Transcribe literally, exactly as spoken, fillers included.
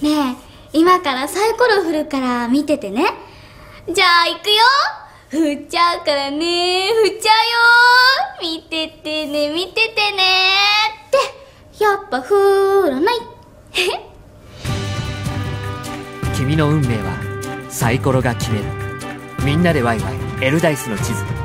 ねえ、今からサイコロ振るから見ててね。じゃあ行くよ。振っちゃうからね。振っちゃうよ。見ててね、見ててねってやっぱ振らない。 君の運命はサイコロが決める。みんなでワイワイエルダイスの地図。